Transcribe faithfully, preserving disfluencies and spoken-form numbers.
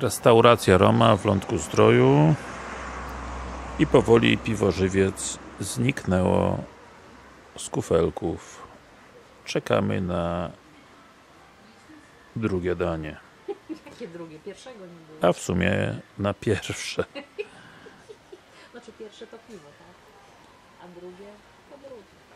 Restauracja Roma w Lądku-Zdroju i powoli piwo Żywiec zniknęło z kufelków. Czekamy na drugie danie. Jakie drugie? Pierwszego nie było. A w sumie na pierwsze. Znaczy pierwsze to piwo, tak? A drugie to drugie.